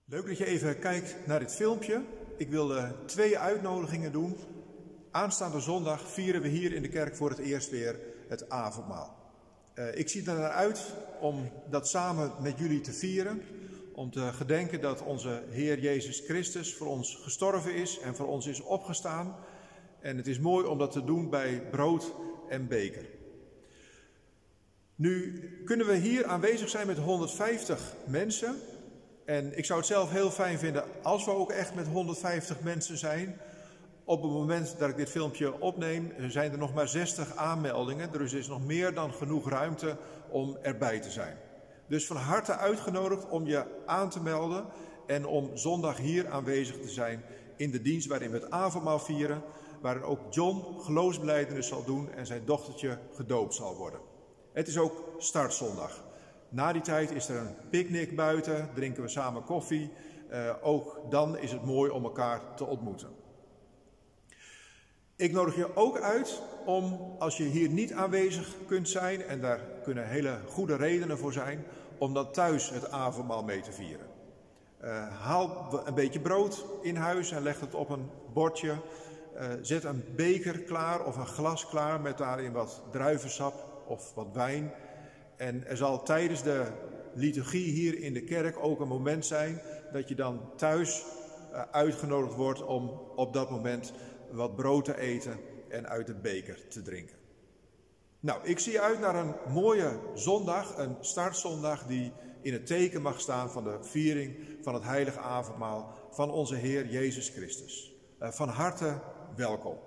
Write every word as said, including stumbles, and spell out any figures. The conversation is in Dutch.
Leuk dat je even kijkt naar dit filmpje. Ik wil uh, twee uitnodigingen doen. Aanstaande zondag vieren we hier in de kerk voor het eerst weer het avondmaal. Uh, ik zie er naar uit om dat samen met jullie te vieren. Om te gedenken dat onze Heer Jezus Christus voor ons gestorven is en voor ons is opgestaan. En het is mooi om dat te doen bij brood en beker. Nu kunnen we hier aanwezig zijn met honderdvijftig mensen. En ik zou het zelf heel fijn vinden als we ook echt met honderdvijftig mensen zijn. Op het moment dat ik dit filmpje opneem zijn er nog maar zestig aanmeldingen. Dus er is nog meer dan genoeg ruimte om erbij te zijn. Dus van harte uitgenodigd om je aan te melden en om zondag hier aanwezig te zijn in de dienst waarin we het avondmaal vieren. Waarin ook John geloofsbelijdenis zal doen en zijn dochtertje gedoopt zal worden. Het is ook startzondag. Na die tijd is er een picknick buiten, drinken we samen koffie. Uh, ook dan is het mooi om elkaar te ontmoeten. Ik nodig je ook uit om, als je hier niet aanwezig kunt zijn, en daar kunnen hele goede redenen voor zijn, om dan thuis het avondmaal mee te vieren. Uh, haal een beetje brood in huis en leg het op een bordje. Uh, zet een beker klaar of een glas klaar met daarin wat druivensap of wat wijn. En er zal tijdens de liturgie hier in de kerk ook een moment zijn dat je dan thuis uh, uitgenodigd wordt om op dat moment wat brood te eten en uit de beker te drinken. Nou, ik zie uit naar een mooie zondag, een startzondag die in het teken mag staan van de viering van het heilige avondmaal van onze Heer Jezus Christus. Uh, van harte welkom.